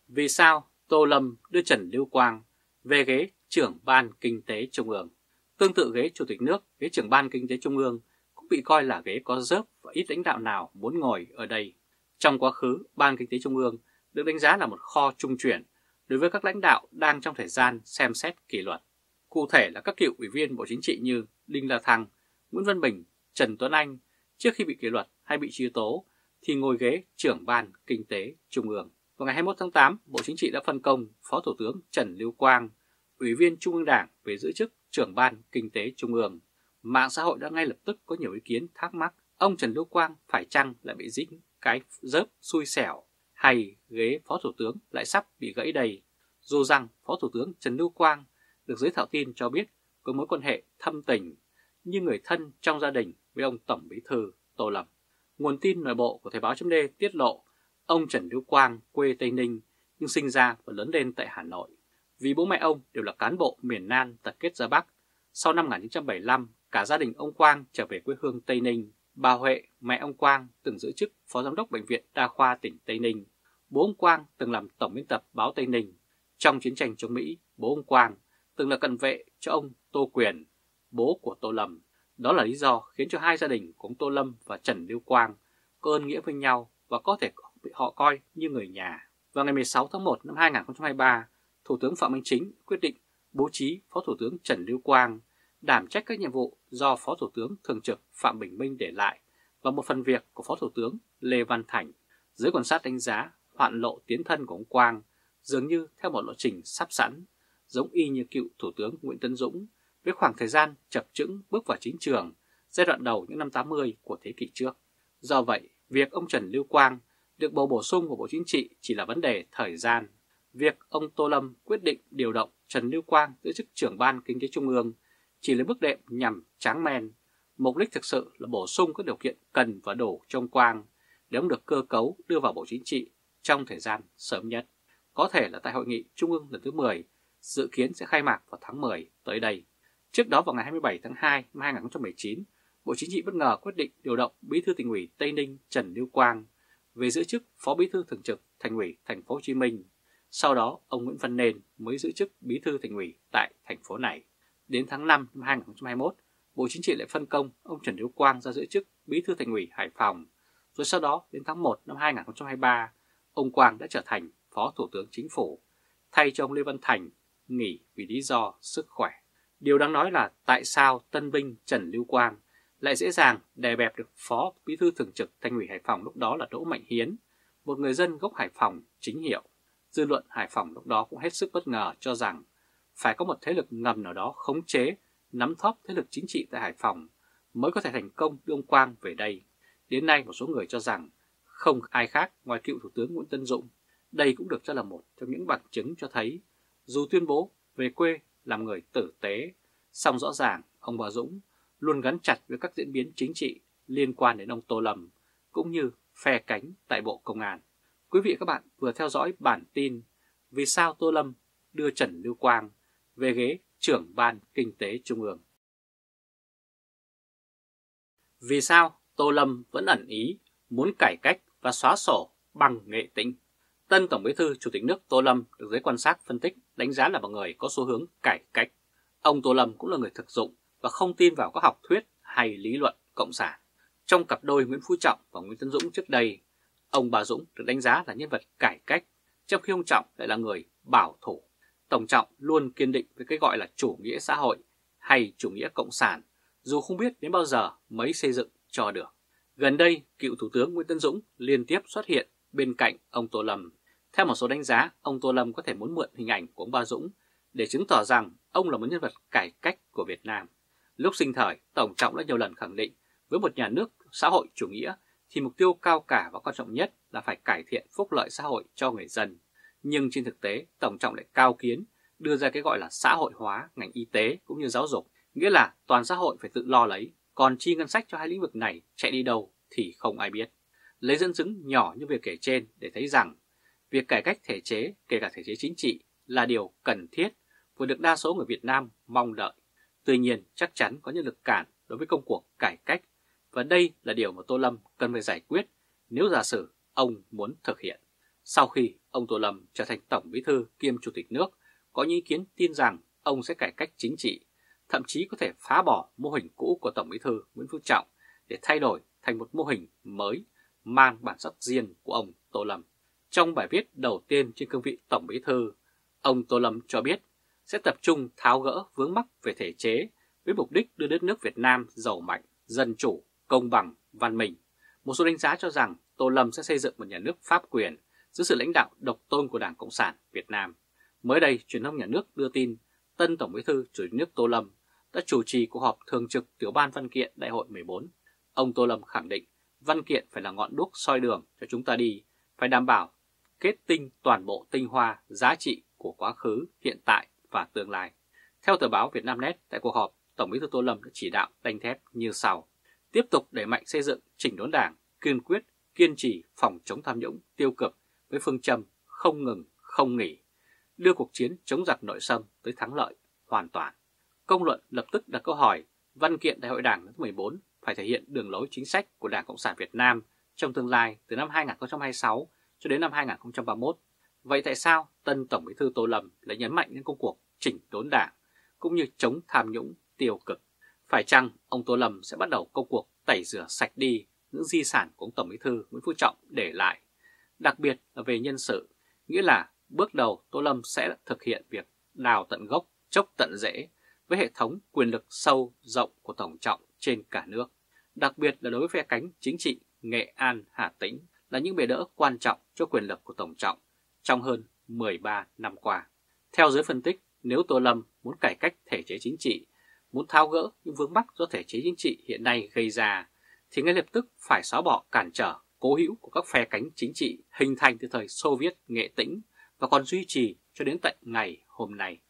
Vì sao Tô Lâm đưa Trần Lưu Quang về ghế trưởng Ban Kinh tế Trung ương? Tương tự ghế Chủ tịch nước, ghế trưởng Ban Kinh tế Trung ương cũng bị coi là ghế có rớp và ít lãnh đạo nào muốn ngồi ở đây. Trong quá khứ, Ban Kinh tế Trung ương được đánh giá là một kho trung chuyển đối với các lãnh đạo đang trong thời gian xem xét kỷ luật. Cụ thể là các cựu ủy viên Bộ Chính trị như Đinh La Thăng, Nguyễn Văn Bình, Trần Tuấn Anh trước khi bị kỷ luật hay bị truy tố thì ngồi ghế trưởng Ban Kinh tế Trung ương. Vào ngày 21 tháng 8, Bộ Chính trị đã phân công Phó Thủ tướng Trần Lưu Quang, Ủy viên Trung ương Đảng về giữ chức trưởng Ban Kinh tế Trung ương. Mạng xã hội đã ngay lập tức có nhiều ý kiến thắc mắc ông Trần Lưu Quang phải chăng lại bị dính cái rớp xui xẻo hay ghế Phó Thủ tướng lại sắp bị gãy đầy. Dù rằng Phó Thủ tướng Trần Lưu Quang được giới thạo tin cho biết có mối quan hệ thâm tình như người thân trong gia đình với ông Tổng Bí thư Tô Lâm. Nguồn tin nội bộ của Thời báo .d tiết lộ ông Trần Lưu Quang quê Tây Ninh nhưng sinh ra và lớn lên tại Hà Nội. Vì bố mẹ ông đều là cán bộ miền Nam tập kết ra Bắc, sau năm 1975, cả gia đình ông Quang trở về quê hương Tây Ninh. Bà Huệ, mẹ ông Quang, từng giữ chức Phó Giám đốc Bệnh viện Đa khoa tỉnh Tây Ninh. Bố ông Quang từng làm tổng biên tập báo Tây Ninh. Trong chiến tranh chống Mỹ, bố ông Quang từng là cận vệ cho ông Tô Quyền, bố của Tô Lâm. Đó là lý do khiến cho hai gia đình của ông Tô Lâm và Trần Lưu Quang có ơn nghĩa với nhau và có thể bị họ coi như người nhà. Vào ngày 16 tháng 1 năm 2023, Thủ tướng Phạm Minh Chính quyết định bố trí Phó Thủ tướng Trần Lưu Quang đảm trách các nhiệm vụ do Phó Thủ tướng Thường trực Phạm Bình Minh để lại và một phần việc của Phó Thủ tướng Lê Văn Thành. Giới quan sát đánh giá hoạn lộ tiến thân của ông Quang dường như theo một lộ trình sắp sẵn, giống y như cựu Thủ tướng Nguyễn Tấn Dũng với khoảng thời gian chập chững bước vào chính trường giai đoạn đầu những năm 80 của thế kỷ trước. Do vậy, việc ông Trần Lưu Quang được bầu bổ sung vào Bộ Chính trị chỉ là vấn đề thời gian. Việc ông Tô Lâm quyết định điều động Trần Lưu Quang giữ chức trưởng Ban Kinh tế Trung ương chỉ là bước đệm nhằm tráng men. Mục đích thực sự là bổ sung các điều kiện cần và đủ cho ông Quang để ông được cơ cấu đưa vào Bộ Chính trị trong thời gian sớm nhất. Có thể là tại Hội nghị Trung ương lần thứ 10 dự kiến sẽ khai mạc vào tháng 10 tới đây. Trước đó vào ngày 27 tháng 2 năm 2019, Bộ Chính trị bất ngờ quyết định điều động Bí thư Tỉnh ủy Tây Ninh Trần Lưu Quang về giữ chức Phó Bí thư Thường trực Thành ủy Thành phố Hồ Chí Minh. Sau đó, ông Nguyễn Văn Nên mới giữ chức Bí thư Thành ủy tại thành phố này. Đến tháng 5 năm 2021, Bộ Chính trị lại phân công ông Trần Lưu Quang ra giữ chức Bí thư Thành ủy Hải Phòng. Rồi sau đó, đến tháng 1 năm 2023, ông Quang đã trở thành Phó Thủ tướng Chính phủ, thay cho ông Lê Văn Thành nghỉ vì lý do sức khỏe. Điều đáng nói là tại sao tân binh Trần Lưu Quang lại dễ dàng đè bẹp được Phó Bí thư Thường trực Thành ủy Hải Phòng lúc đó là Đỗ Mạnh Hiến, một người dân gốc Hải Phòng chính hiệu. Dư luận Hải Phòng lúc đó cũng hết sức bất ngờ cho rằng phải có một thế lực ngầm nào đó khống chế, nắm thóp thế lực chính trị tại Hải Phòng mới có thể thành công đưa ông Quang về đây. Đến nay một số người cho rằng không ai khác ngoài cựu Thủ tướng Nguyễn Tấn Dũng. Đây cũng được cho là một trong những bằng chứng cho thấy dù tuyên bố về quê làm người tử tế, song rõ ràng ông bà Dũng luôn gắn chặt với các diễn biến chính trị liên quan đến ông Tô Lâm cũng như phe cánh tại Bộ Công an. Quý vị và các bạn vừa theo dõi bản tin Vì sao Tô Lâm đưa Trần Lưu Quang về ghế trưởng Ban Kinh tế Trung ương. Vì sao Tô Lâm vẫn ẩn ý muốn cải cách và xóa sổ bằng nghệ tĩnh? Tân Tổng Bí thư Chủ tịch nước Tô Lâm được giới quan sát phân tích đánh giá là một người có xu hướng cải cách. Ông Tô Lâm cũng là người thực dụng và không tin vào các học thuyết hay lý luận cộng sản. Trong cặp đôi Nguyễn Phú Trọng và Nguyễn Tấn Dũng trước đây, ông Bà Dũng được đánh giá là nhân vật cải cách, trong khi ông Trọng lại là người bảo thủ. Tổng Trọng luôn kiên định với cái gọi là chủ nghĩa xã hội hay chủ nghĩa cộng sản, dù không biết đến bao giờ mới xây dựng cho được. Gần đây, cựu Thủ tướng Nguyễn Tấn Dũng liên tiếp xuất hiện bên cạnh ông Tô Lâm. Theo một số đánh giá, ông Tô Lâm có thể muốn mượn hình ảnh của ông Bà Dũng để chứng tỏ rằng ông là một nhân vật cải cách của Việt Nam. Lúc sinh thời, Tổng Trọng đã nhiều lần khẳng định với một nhà nước xã hội chủ nghĩa thì mục tiêu cao cả và quan trọng nhất là phải cải thiện phúc lợi xã hội cho người dân. Nhưng trên thực tế, Tổng Trọng lại cao kiến đưa ra cái gọi là xã hội hóa ngành y tế cũng như giáo dục, nghĩa là toàn xã hội phải tự lo lấy, còn chi ngân sách cho hai lĩnh vực này chạy đi đâu thì không ai biết. Lấy dẫn chứng nhỏ như việc kể trên để thấy rằng việc cải cách thể chế, kể cả thể chế chính trị, là điều cần thiết và được đa số người Việt Nam mong đợi. Tuy nhiên, chắc chắn có những lực cản đối với công cuộc cải cách, và đây là điều mà Tô Lâm cần phải giải quyết nếu giả sử ông muốn thực hiện. Sau khi ông Tô Lâm trở thành Tổng Bí thư kiêm Chủ tịch nước, có những ý kiến tin rằng ông sẽ cải cách chính trị, thậm chí có thể phá bỏ mô hình cũ của Tổng Bí thư Nguyễn Phú Trọng để thay đổi thành một mô hình mới mang bản sắc riêng của ông Tô Lâm. Trong bài viết đầu tiên trên cương vị Tổng Bí thư, ông Tô Lâm cho biết sẽ tập trung tháo gỡ vướng mắc về thể chế với mục đích đưa đất nước Việt Nam giàu mạnh, dân chủ, công bằng, văn minh. Một số đánh giá cho rằng Tô Lâm sẽ xây dựng một nhà nước pháp quyền dưới sự lãnh đạo độc tôn của Đảng Cộng sản Việt Nam. Mới đây, truyền thông nhà nước đưa tin tân Tổng Bí thư Chủ tịch nước Tô Lâm đã chủ trì cuộc họp thường trực Tiểu ban Văn kiện Đại hội 14. Ông Tô Lâm khẳng định văn kiện phải là ngọn đuốc soi đường cho chúng ta đi, phải đảm bảo kết tinh toàn bộ tinh hoa, giá trị của quá khứ, hiện tại và tương lai. Theo tờ báo Vietnamnet, tại cuộc họp, Tổng Bí thư Tô Lâm đã chỉ đạo đanh thép như sau: tiếp tục đẩy mạnh xây dựng chỉnh đốn Đảng, kiên quyết, kiên trì phòng chống tham nhũng tiêu cực với phương châm không ngừng, không nghỉ, đưa cuộc chiến chống giặc nội xâm tới thắng lợi hoàn toàn. Công luận lập tức đặt câu hỏi văn kiện Đại hội Đảng lần thứ 14 phải thể hiện đường lối chính sách của Đảng Cộng sản Việt Nam trong tương lai từ năm 2026 cho đến năm 2031. Vậy tại sao tân Tổng Bí thư Tô Lâm lại nhấn mạnh đến công cuộc chỉnh đốn Đảng cũng như chống tham nhũng tiêu cực? Phải chăng ông Tô Lâm sẽ bắt đầu công cuộc tẩy rửa sạch đi những di sản của ông Tổng Bí thư Nguyễn Phú Trọng để lại, đặc biệt là về nhân sự, nghĩa là bước đầu Tô Lâm sẽ thực hiện việc đào tận gốc, chốc tận rễ với hệ thống quyền lực sâu rộng của Tổng Trọng trên cả nước, đặc biệt là đối với phe cánh chính trị Nghệ An, Hà Tĩnh là những bệ đỡ quan trọng cho quyền lực của Tổng Trọng trong hơn 13 năm qua. Theo giới phân tích, nếu Tô Lâm muốn cải cách thể chế chính trị, muốn tháo gỡ những vướng mắc do thể chế chính trị hiện nay gây ra, thì ngay lập tức phải xóa bỏ cản trở cố hữu của các phe cánh chính trị hình thành từ thời Xô Viết Nghệ Tĩnh và còn duy trì cho đến tận ngày hôm nay.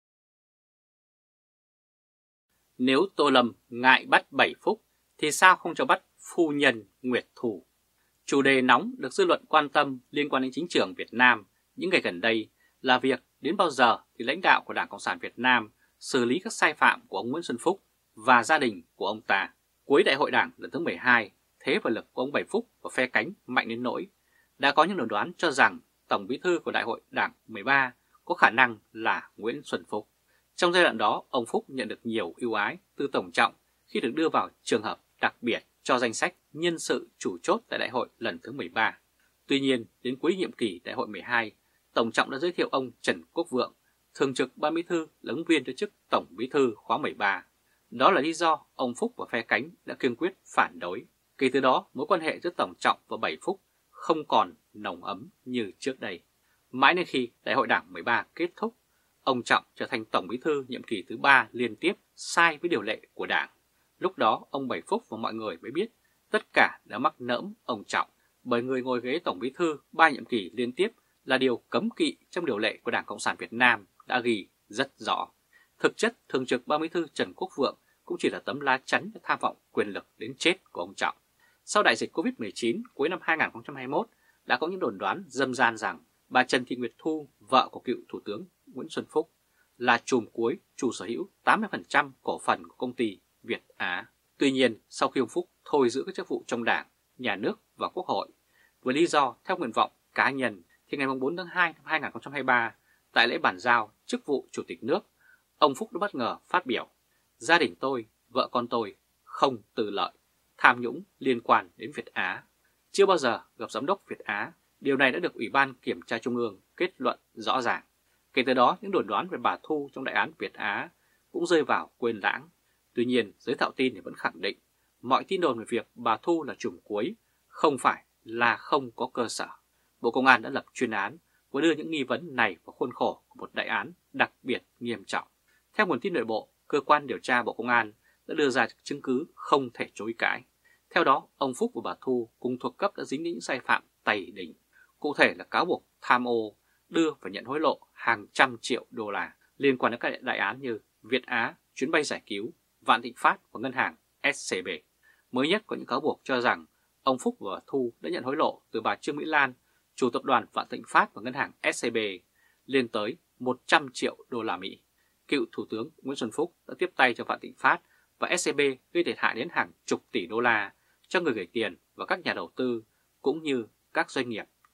Nếu Tô Lâm ngại bắt 7 Phúc thì sao không cho bắt phu nhân Nguyệt Thù? Chủ đề nóng được dư luận quan tâm liên quan đến chính trường Việt Nam những ngày gần đây là việc đến bao giờ thì lãnh đạo của Đảng Cộng sản Việt Nam xử lý các sai phạm của ông Nguyễn Xuân Phúc và gia đình của ông ta. Cuối Đại hội Đảng lần thứ 12, thế và lực của ông Bảy Phúc và phe cánh mạnh đến nỗi đã có những đồn đoán cho rằng Tổng Bí thư của Đại hội Đảng 13 có khả năng là Nguyễn Xuân Phúc. Trong giai đoạn đó, ông Phúc nhận được nhiều ưu ái từ Tổng Trọng khi được đưa vào trường hợp đặc biệt cho danh sách nhân sự chủ chốt tại Đại hội lần thứ 13. Tuy nhiên, đến cuối nhiệm kỳ Đại hội 12, Tổng Trọng đã giới thiệu ông Trần Quốc Vượng, thường trực Ban Bí thư là ứng viên cho chức Tổng Bí thư khóa 13. Đó là lý do ông Phúc và phe cánh đã kiên quyết phản đối. Kể từ đó, mối quan hệ giữa Tổng Trọng và Bảy Phúc không còn nồng ấm như trước đây. Mãi đến khi Đại hội Đảng 13 kết thúc, ông Trọng trở thành Tổng Bí thư nhiệm kỳ thứ 3 liên tiếp sai với điều lệ của Đảng. Lúc đó, ông Bảy Phúc và mọi người mới biết tất cả đã mắc nỡm ông Trọng, bởi người ngồi ghế Tổng Bí thư 3 nhiệm kỳ liên tiếp là điều cấm kỵ trong điều lệ của Đảng Cộng sản Việt Nam đã ghi rất rõ. Thực chất, thường trực Ban Bí thư Trần Quốc Vượng cũng chỉ là tấm lá chắn để tham vọng quyền lực đến chết của ông Trọng. Sau đại dịch Covid-19 cuối năm 2021, đã có những đồn đoán râm ran rằng bà Trần Thị Nguyệt Thu, vợ của cựu Thủ tướng Nguyễn Xuân Phúc, là trùm cuối chủ sở hữu 80% cổ phần của công ty Việt Á. Tuy nhiên, sau khi ông Phúc thôi giữ các chức vụ trong Đảng, Nhà nước và Quốc hội, với lý do theo nguyện vọng cá nhân, thì ngày 4 tháng 2 năm 2023, tại lễ bàn giao chức vụ Chủ tịch nước, ông Phúc đã bất ngờ phát biểu: gia đình tôi, vợ con tôi không tư lợi, tham nhũng liên quan đến Việt Á. Chưa bao giờ gặp giám đốc Việt Á, điều này đã được Ủy ban Kiểm tra Trung ương kết luận rõ ràng. Kể từ đó, những đồn đoán về bà Thu trong đại án Việt Á cũng rơi vào quên lãng. Tuy nhiên, giới thạo tin thì vẫn khẳng định mọi tin đồn về việc bà Thu là trùm cuối không phải là không có cơ sở. Bộ Công an đã lập chuyên án và đưa những nghi vấn này vào khuôn khổ của một đại án đặc biệt nghiêm trọng. Theo nguồn tin nội bộ, cơ quan điều tra Bộ Công an đã đưa ra chứng cứ không thể chối cãi. Theo đó, ông Phúc và bà Thu cùng thuộc cấp đã dính đến những sai phạm tày đỉnh. Cụ thể là cáo buộc tham ô, đưa và nhận hối lộ hàng trăm triệu đô la liên quan đến các đại án như Việt Á, chuyến bay giải cứu, Vạn Thịnh Phát và ngân hàng SCB. Mới nhất có những cáo buộc cho rằng ông Phúc và bà Thu đã nhận hối lộ từ bà Trương Mỹ Lan, chủ tập đoàn Vạn Thịnh Phát và ngân hàng SCB, lên tới 100 triệu đô la Mỹ. Cựu Thủ tướng Nguyễn Xuân Phúc đã tiếp tay cho Vạn Thịnh Phát và SCB gây thiệt hại đến hàng chục tỷ đô la cho người gửi tiền và các nhà đầu tư cũng như các doanh nghiệp trong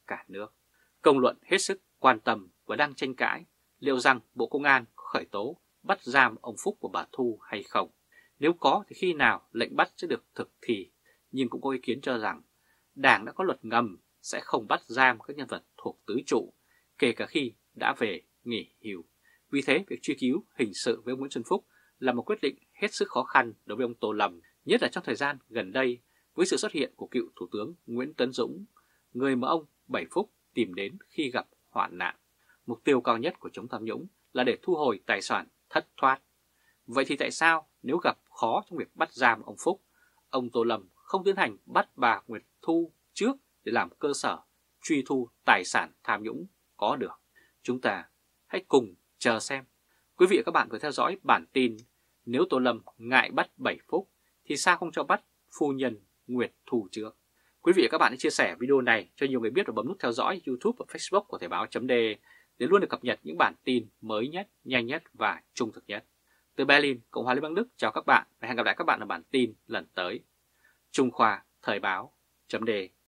cả nước. Công luận hết sức quan tâm và đang tranh cãi liệu rằng Bộ Công an có khởi tố bắt giam ông Phúc và bà Thu hay không. Nếu có thì khi nào lệnh bắt sẽ được thực thi, nhưng cũng có ý kiến cho rằng Đảng đã có luật ngầm sẽ không bắt giam các nhân vật thuộc tứ trụ, kể cả khi đã về nghỉ hưu. Vì thế, việc truy cứu hình sự với ông Nguyễn Xuân Phúc là một quyết định hết sức khó khăn đối với ông Tô Lâm, nhất là trong thời gian gần đây với sự xuất hiện của cựu Thủ tướng Nguyễn Tấn Dũng, người mà ông Bảy Phúc tìm đến khi gặp hoạn nạn. Mục tiêu cao nhất của chống tham nhũng là để thu hồi tài sản thất thoát. Vậy thì tại sao nếu gặp khó trong việc bắt giam ông Phúc, ông Tô Lâm không tiến hành bắt bà Nguyệt Thu trước để làm cơ sở truy thu tài sản tham nhũng có được? Chúng ta hãy cùng chờ xem. Quý vị và các bạn vừa theo dõi bản tin nếu Tô Lâm ngại bắt Bảy Phúc thì sao không cho bắt phu nhân Nguyệt Thu trước? Quý vị và các bạn hãy chia sẻ video này cho nhiều người biết và bấm nút theo dõi YouTube và Facebook của Thời báo.de để luôn được cập nhật những bản tin mới nhất, nhanh nhất và trung thực nhất. Từ Berlin, Cộng hòa Liên bang Đức chào các bạn và hẹn gặp lại các bạn ở bản tin lần tới. Trung Khoa Thời báo.de